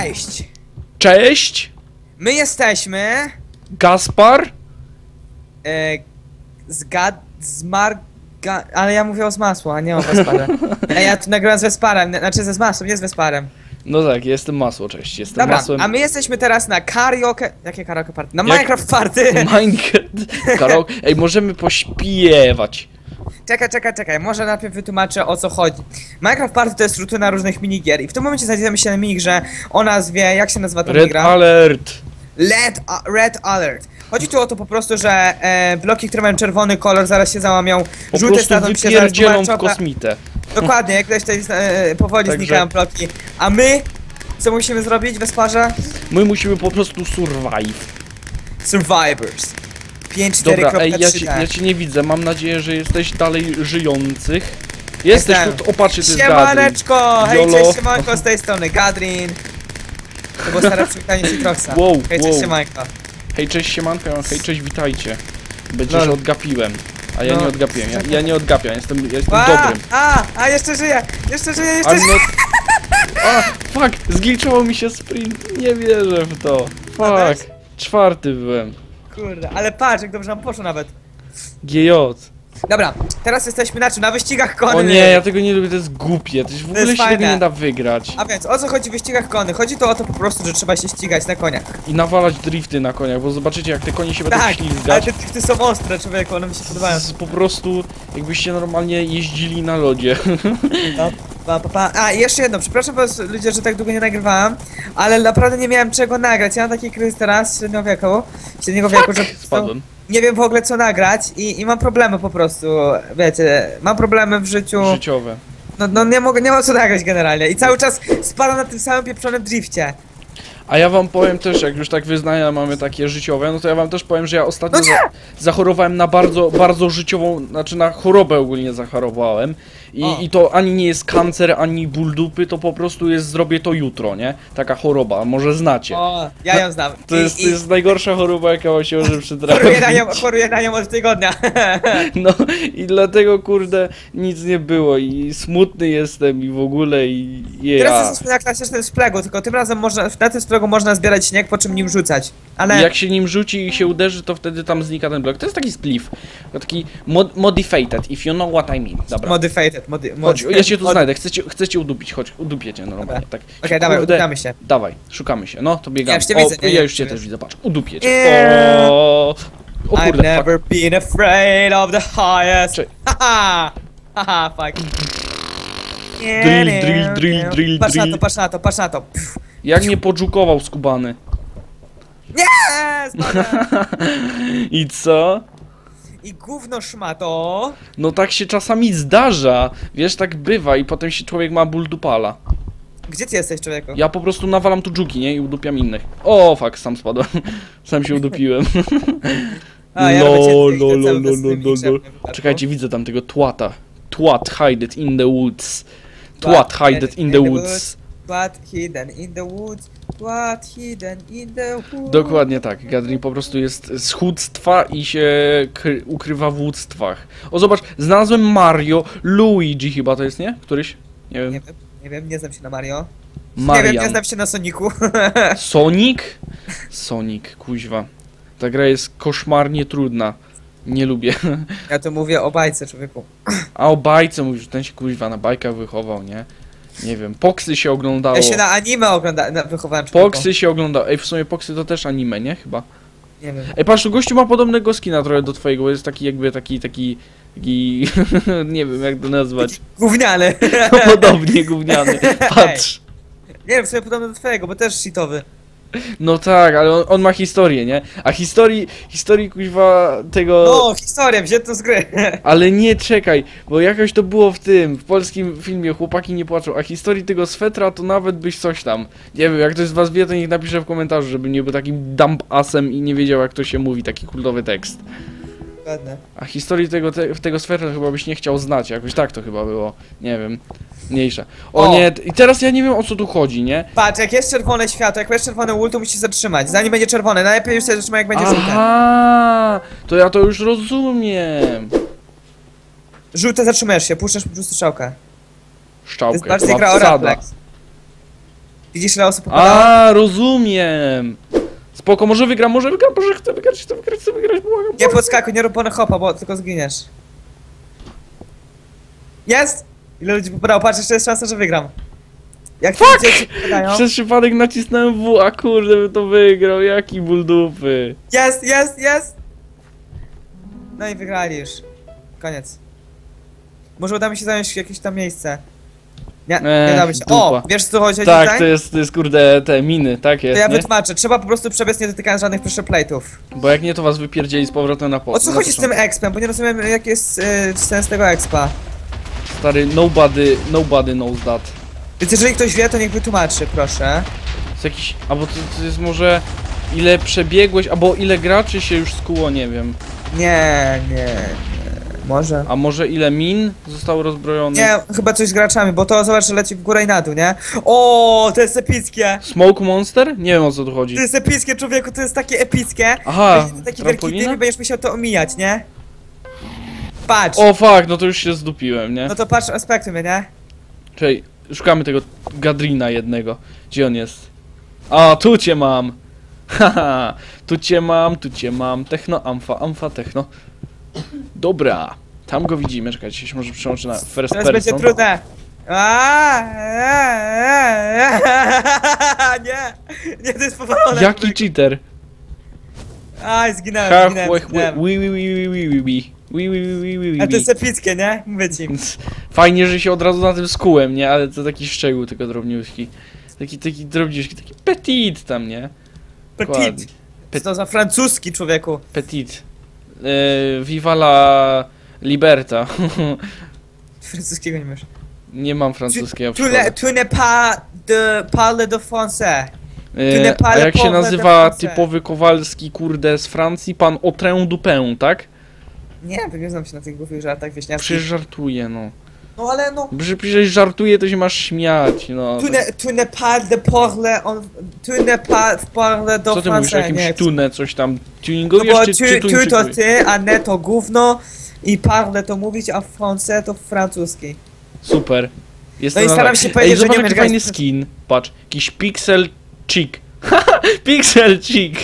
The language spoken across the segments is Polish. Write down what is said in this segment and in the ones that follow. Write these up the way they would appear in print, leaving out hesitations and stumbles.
Cześć! Cześć! My jesteśmy... Gaspar? Ale ja mówię o z masła, a nie o Gasparze. Ja tu nagrywam z Vesparem, znaczy ze masłem, nie z Vesparem. No tak, jestem masło, cześć, jestem Dobra, masłem. a my jesteśmy teraz na karaoke... Jakie karaoke party? Na Minecraft party! Minecraft, karaoke. Ej, możemy pośpiewać. Czekaj, może najpierw wytłumaczę, o co chodzi. Minecraft Party to jest rutyna różnych minigier i w tym momencie znajdziemy się na minigrze o nazwie, jak się nazywa ta Red minigra? alert. Red Alert. Chodzi tu o to po prostu, że bloki, które mają czerwony kolor, zaraz się załamią, Po żółte prostu stadzą się, zaraz wypierdzielą w pomarańczowe. kosmitę. Dokładnie, jak ktoś tutaj powoli Także- znikają bloki. A my, co musimy zrobić, Vesparze? My musimy po prostu survive. Survivors. 5.4.3D. Dobra, ej, ja cię nie widzę, mam nadzieję, że jesteś dalej żyjących. Jesteś Jestem. tu, opatrzcie, to jest Gadrin. Siemaneczko! Hej, Jolo. cześć, siemanko, z tej strony Gadrin. To było stare przywitanie Citroxa. Wow, Hej, cześć, wow. siemanko. Hej, cześć, siemanko, hej, cześć, witajcie. Będzie, No. że odgapiłem. A ja No. nie odgapiłem, ja nie odgapiam, jestem A, dobrym. jeszcze żyję, jeszcze żyję. I'm not... A, fuck, zgliczował mi się sprint, nie wierzę w to. też? Fuck, czwarty byłem. Kurde, ale patrz, jak dobrze nam poszło nawet. GJ. Dobra, teraz jesteśmy na czym? Na wyścigach konnych. O nie, ja tego nie lubię, to jest głupie, to już w ogóle jest się tego fajne. nie da wygrać. A więc, o co chodzi w wyścigach konnych? Chodzi to o to po prostu, że trzeba się ścigać na koniach. I nawalać drifty na koniach, bo zobaczycie jak te konie się będą Tak, ale ślizgać. te drifty są ostre, człowieku, one mi się podobają. Po prostu jakbyście normalnie jeździli na lodzie. No, A, i jeszcze jedno, przepraszam was ludzie, że tak długo nie nagrywałem, ale naprawdę nie miałem czego nagrać. Ja mam taki kryzys teraz, średniego wieku, że Spadłem. nie wiem w ogóle co nagrać i mam problemy po prostu, wiecie, mam problemy w życiu. Życiowe. No nie mam co nagrać generalnie i cały czas spadam na tym samym pieprzonym drifcie. A ja wam powiem też, jak już tak wyznania mamy takie życiowe, no to ja wam też powiem, że ja ostatnio No nie! zachorowałem na bardzo życiową, znaczy na chorobę ogólnie zachorowałem. O. I to ani nie jest kancer, ani ból dupy, to po prostu jest zrobię to jutro, nie? Taka choroba, może znacie. O, ja ją znam. To jest najgorsza choroba, jaka wam się może przytrafić. Choruję na nią od tygodnia. No i dlatego kurde nic nie było i smutny jestem i w ogóle i Teraz jesteśmy na klasycznym splegu, tylko tym razem na tym splegu można zbierać śnieg, po czym nim rzucać. Ale... Jak się nim rzuci i się uderzy, to wtedy tam znika ten blok. To jest taki spliff. Taki modified, if you know what I mean. Dobra. Modified. Chodź, ja się tu znajdę, chcecie udupić, chodź, udupiecie normalnie, tak. Okej, dawaj, Kurde, udamy się. Dawaj, szukamy się, no to biegamy. Ja już cię widzę, nie, ja już cię nie, też nie. widzę, patrz, udupiecie. Nie. O I've kurde, never been afraid of the highest. Czekaj. Haha, fuck. Drill. Patrz na to. Pff. jak mnie podżukował skubany. Nie, spadłem. I co? I gówno szmato. No tak się czasami zdarza, wiesz, tak bywa i potem się człowiek ma ból dupala. Gdzie ty jesteś, człowieku? Ja po prostu nawalam tu dżuki, nie? I udupiam innych. O, fuck, sam spadłem. Sam się udupiłem. A, ja robię cię cały czas z tymi grzebem, Czekajcie, widzę tam tego twata. Twat hided in the woods. Twat hided in the woods. Twat hidden in the woods. Twat hidden in the woods. Dokładnie tak. Gadrin po prostu jest z chudztwa i się ukrywa w łudztwach. O, zobacz, znalazłem Mario. Luigi chyba to jest, nie? Któryś? Nie wiem. Nie wiem, nie znam się na Mario. Marian. Nie wiem, nie znam się na Sonicu. Sonic? Sonic, kuźwa. Ta gra jest koszmarnie trudna. Nie lubię. Ja tu mówię o bajce, człowieku. A o bajce mówisz, ten się kuźwa na bajkach wychował, nie? Nie wiem, Poxy się oglądało. Ja się na anime wychowałem, człowieku. Poxy się oglądało. Ej, w sumie Poxy to też anime, nie? Chyba. Nie wiem. Ej, patrz, gościu ma podobnego skina trochę do twojego, bo jest taki jakby taki nie wiem jak to nazwać. Gówniany. No podobnie gówniany. Patrz. Nie wiem, w sumie podobny do twojego, bo też shitowy. No tak, ale on ma historię, nie? A historii kuźwa tego... No, historię, wzięto z gry. Ale nie, czekaj, bo jakoś to było w polskim filmie Chłopaki nie płaczą, a historii tego swetra to nawet byś coś tam. Nie wiem, jak ktoś z was wie, to niech napisze w komentarzu, żeby nie był takim dump assem i nie wiedział jak to się mówi, taki kultowy tekst. Dokładnie. A historii tego swetra to chyba byś nie chciał znać, jakoś tak to chyba było, nie wiem, mniejsze. O nie, i teraz ja nie wiem o co tu chodzi, nie? Patrz, jak jest czerwone światło, jak jest czerwony ult, to musisz zatrzymać. Zanim będzie czerwone, najlepiej już się zatrzymać, jak będzie żółte. Aha, to ja to już rozumiem. Żółte zatrzymujesz się, puszczasz po prostu strzałkę. To jest Szczałkę, bardziej chyba gra o wsada. refleks. Widzisz, ile osób popadało? A, rozumiem. Spoko, może wygram, może chcę wygrać, błagam. Nie podskakuj, nie rób hopa, bo tylko zginiesz. Jest! Ile ludzi popadało? Patrz, jeszcze jest szansa, że wygram. Jak te ludzie się popadają? Przez przypadek nacisnąłem W, a kurde, by to wygrał, jaki ból dupy. Jest! No i wygrali już. Koniec. Może uda mi się zająć jakieś tam miejsce. Nie da mi się. O! dupa. Wiesz, co chodzi Tak, tutaj? to jest kurde te miny, tak To jest, ja nie? wytłumaczę. Trzeba po prostu przebiec, nie dotykając żadnych pressure plate'ów. Bo jak nie, to was wypierdzieli z powrotem na O co chodzi z tym expem? Bo nie rozumiem, jaki jest sens tego expa. Stary, nobody knows that. Więc jeżeli ktoś wie, to niech wytłumaczy, proszę. Jest jakiś, albo to jest może ile przebiegłeś, albo ile graczy się już skuło, nie wiem. Nie. Może. A może ile min zostało rozbrojonych? Nie, chyba coś z graczami, bo to zobacz, że leci w górę i na dół, nie? O, to jest epickie! Smoke Monster? Nie wiem, o co tu chodzi. To jest epickie, człowieku, to jest takie epickie. Aha, Będzie taki wielki trampolina? typ i będziesz musiał to omijać, nie? Patrz! O fuck, no to już się zdupiłem, nie? No to patrz aspektu mnie, nie? Czekaj, szukamy tego Gadrina jednego. Gdzie on jest? A, tu cię mam! Haha, tu cię mam. Techno, amfa, techno. Dobra, tam go widzimy. Czekajcie, się może przełączę na first Teraz będzie person. trudne. Nie, to jest powalone. Jaki cheater? Aj, zginąłem. A to jest epickie, nie? Mówię ci. Fajnie, że się od razu na tym skułem, nie? Ale to taki szczegół tylko drobniuśki. Taki drobniuśki, taki petit tam, nie? Dokładnie. Petit. Co to za francuski, człowieku? Petit. Viva la liberta. Francuskiego nie masz. Nie mam francuskiego w Tu szkole. ne pas de parle de français. A jak się nazywa typowy Kowalski, kurde, z Francji? Pan Autrain Dupin, tak? Nie znam się na tych głupich żartach wieśniarskich. Przecież żartuje, no. No ale no. Przecież żartuje, to się masz śmiać, no. Tu ne pas de parle tu ne pas parle de Co ty mówisz o français. jakimś Nie, tunę, coś tam? no Tuningujesz bo czy tu to tuńczykujesz? ty, a ne to gówno i parle to mówić, a français to francuski. Super. Jestem No i na staram tak. się powiedzieć, że zobacz, nie jaki umiem fajny grać. skin. Patrz, jakiś pixel chick. Pixel chick.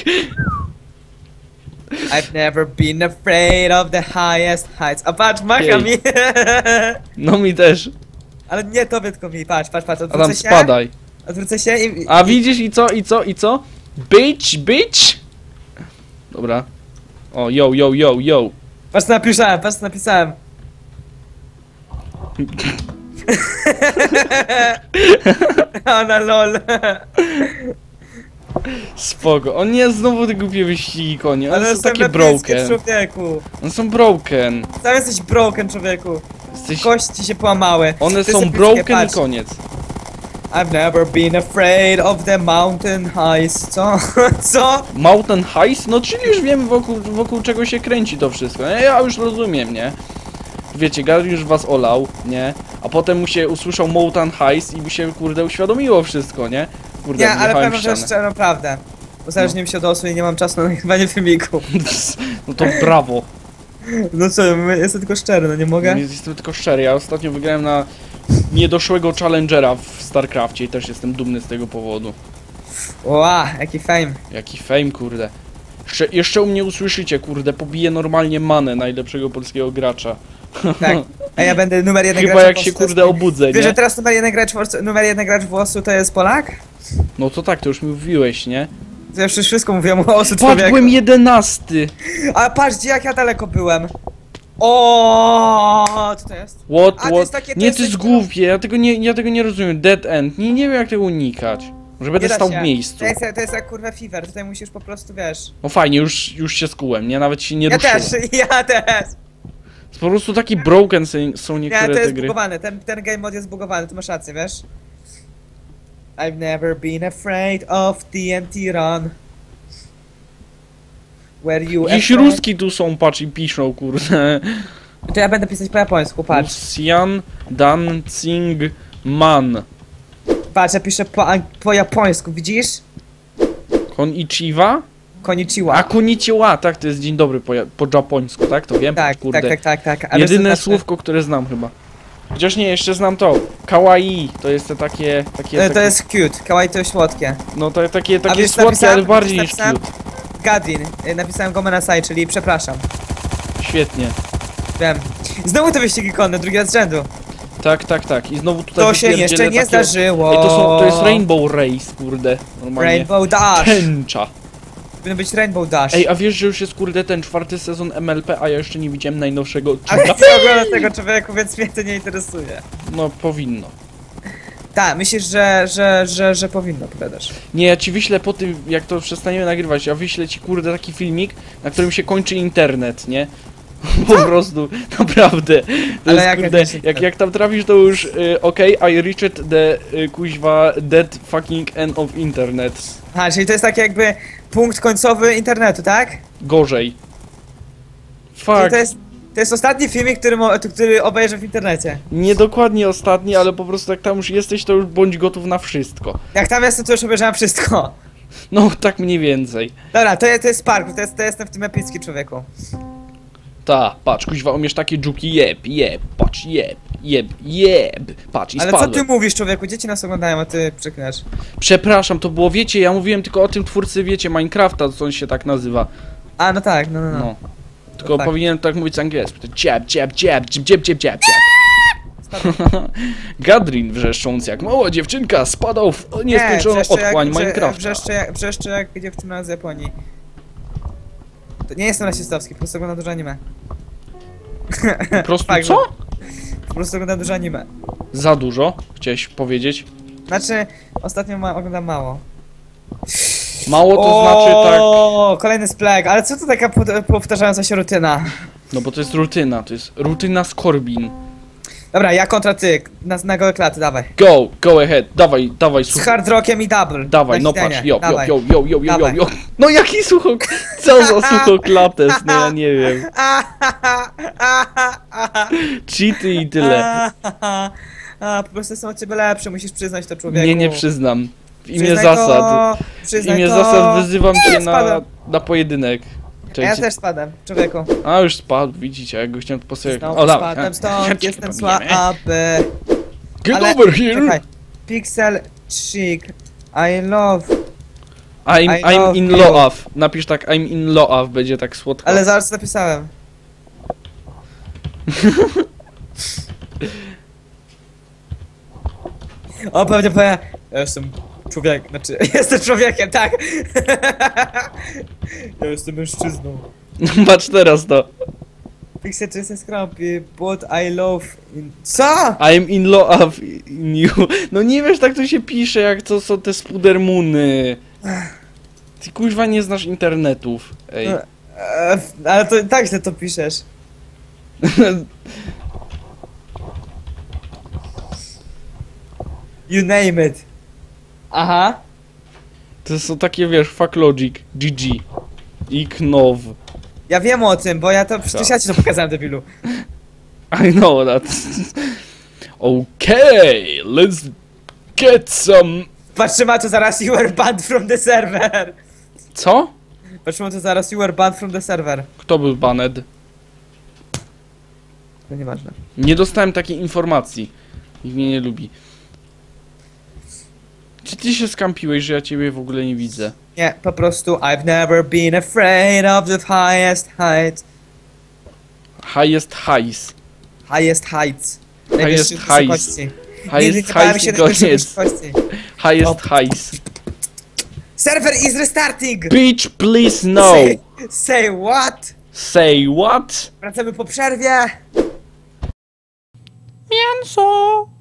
I've never been afraid of the highest heights. A patrz, macha Jej. mi. No mi też. Ale nie tobie, tylko mi. Patrz, Adam, odwrócę się. spadaj. Odwrócę się i... A widzisz i co? Bitch! Dobra. O, yo. Patrz co napisałem. Ona lol. Spoko. On nie znowu te głupie wyścigi konie. One Ale są jestem takie epickie, broken. człowieku. One są broken. Sam jesteś broken, człowieku. Jesteś... Kości się połamały. One To jest są epickie, broken i patrz. koniec. I've never been afraid of the mountain heights. Co? Co? Mountain Heist? No czyli już wiemy wokół czego się kręci to wszystko. Ja już rozumiem, nie? Wiecie, Gary już was olał, nie? A potem mu się usłyszał Mountain Heist i mu się kurde uświadomiło wszystko, nie? Kurde, Nie, ale wjechałem powiem w że ścianę. szczerą prawdę. Uzależniłem mi się od osły i nie mam czasu na nagrywanie filmiku. No to brawo. No co, jestem tylko szczery, no nie mogę? Jestem tylko szczery, ja ostatnio wygrałem na niedoszłego challengera w StarCrafcie i też jestem dumny z tego powodu. Ła, jaki fame. Jaki fame, kurde. Jeszcze u mnie usłyszycie, kurde, pobiję normalnie manę najlepszego polskiego gracza. Tak. A ja będę numer jeden Chyba gracz jak się w Polsce. kurde obudzę, Wiesz, że nie? teraz numer jeden gracz włosu to jest Polak? No to tak, to już mi mówiłeś, nie? To ja przecież wszystko mówiłem o osu Patrz, człowieku. byłem 11! A patrzcie jak ja daleko byłem. O, co to jest? A, to jest takie- to Nie, jest to jest coś- głupie, ja tego nie rozumiem. Dead end. Nie wiem jak tego unikać. Może będę Nie da stał się. w miejscu. To jest jak kurwa Fever, tutaj musisz po prostu, wiesz. No fajnie, już się skułem, nie? Nawet się nie Ja ruszyłem. też, ja też. Po prostu taki broken są Nie, niektóre to te jest gry. zbugowany, ten game mod jest zbugowany, tu masz rację, wiesz? I've never been afraid of TNT Run. Where you Jakieś afraid- ruski tu są, patrz i piszą, kurde. To ja będę pisać po japońsku, patrz. Lucian Dancing Man. Patrz, ja piszę po japońsku, widzisz? Konichiwa? Konnichiwa. A konnichiwa, tak, to jest dzień dobry po japońsku, tak? To wiem, Tak, kurde. tak. Ale Jedyne znaczy- słówko, które znam chyba. Chociaż nie, jeszcze znam to. Kawaii, to jest te takie... To jest cute, kawaii to jest słodkie. No to takie wiesz, słodkie, napisałem- ale bardziej niż napisałem? cute. Gadrin, napisałem Gomenasai, czyli przepraszam. Świetnie. Wiem. Znowu te wyścigi konne, drugi raz z rzędu. Tak. I znowu tutaj To się wypierdzielę jeszcze nie takiego- zdarzyło. Ej, to jest Rainbow Race, kurde. Normalnie. Rainbow Dash. Tęcza. Powinien być Rainbow Dash. Ej, a wiesz, że już jest kurde ten 4. sezon MLP, a ja jeszcze nie widziałem najnowszego Ale odcinka? nie oglądam tego człowieku, więc mnie to nie interesuje. No, powinno. Tak, myślisz, że powinno, powiadasz. Nie, ja ci wyślę po tym, jak to przestaniemy nagrywać, ja wyślę ci kurde taki filmik, na którym się kończy internet, nie? Po prostu, naprawdę. To Ale jest, jak kurde, jakiś internet? jak tam trafisz, to już okej, I reached the kuźwa dead fucking end of internet. Aha, czyli to jest taki jakby punkt końcowy internetu, tak? Gorzej. Czyli Fuck. to jest ostatni filmik, który obejrzę w internecie. Nie dokładnie ostatni, ale po prostu jak tam już jesteś, to już bądź gotów na wszystko. Jak tam jestem, to już obejrzałem wszystko. No, tak mniej więcej. Dobra, to jest parkour, to jestem w tym epicki, człowieku. Ta, patrz, kuźwa, umiesz takie dżuki, jeb, patrz, jeb, patrz i Ale co spadłem. ty mówisz, człowieku? Dzieci nas oglądają, a ty przeklinasz. Przepraszam, to było, wiecie, ja mówiłem tylko o tym twórcy, wiecie, Minecrafta, co on się tak nazywa. A, no tak, no. No. Tylko tak. powinienem tak mówić z angielsku. To jab. Gadrin wrzeszcząc jak mała dziewczynka spadał w nieskończoną otchłań Minecrafta. Wrzeszczy jak dziewczyna z Japonii. To nie jestem rasistowski, po prostu oglądam dużo anime. Po prostu Fakt, co? Po prostu oglądam dużo anime. Za dużo, chciałeś powiedzieć. Znaczy, ostatnio oglądam mało. Mało to znaczy tak... O, kolejny splag, ale co to taka powtarzająca się rutyna? No bo to jest rutyna z Corbin. Dobra, ja kontra ty, na gołe klaty, dawaj. Go ahead, dawaj, Z słuchaj. hard rockiem i double. Dawaj, na no hitenie. patrz, yo. Dawaj. No jaki co za suchoklates, no ja nie wiem. Cheaty i tyle. Po prostu jestem od ciebie lepszy, musisz przyznać to, człowieku. Nie przyznam. W imię Przyznaj zasad. To, W przyznaj imię to. zasad wyzywam cię Spadłem. na pojedynek. A ja Cześć. też spadłem, człowieku. A już spadł, widzicie, jak go chciałem po sobie... Znowu dawaj. spadłem stąd, Cię jestem pobijemy. słaby. Get Ale- over here! Czekaj. Pixel chic. I love. I I'm love in you. love. Napisz tak, I'm in love, będzie tak słodko. Ale zaraz co napisałem. O, pewnie powiem. Ja jestem człowiekiem, znaczy, jestem człowiekiem, tak. Ja jestem mężczyzną. Patrz teraz to. Pixel chic jest skropi, but I love. Co? I'm in love in you. No nie wiesz, tak to się pisze, jak to są te spudermuny. Ty kuźwa nie znasz internetów. Ej. Ale to tak źle to piszesz. You name it. Aha. To są takie, wiesz, fuck logic, GG. I know. Ja wiem o tym, bo ja to przecież ja ci to pokazałem, debilu. I know that. Okay, let's get some... Patrzymy, to zaraz you were banned from the server. Co? Patrzymy, to zaraz you were banned from the server. Kto był banned? To nieważne. Nie dostałem takiej informacji. Nikt mnie nie lubi. Czy ty się skampiłeś, że ja ciebie w ogóle nie widzę? Nie, po prostu I've never been afraid of the highest height. Highest highs. Highest heights. Highest Najwyższych heights. wysokości. Nigdy Highest nie bałem highs się i najwyższych koniec. wysokości. Highest highs. Server is restarting! Bitch, please no! Say what? Say what? Wracamy po przerwie. Mięso!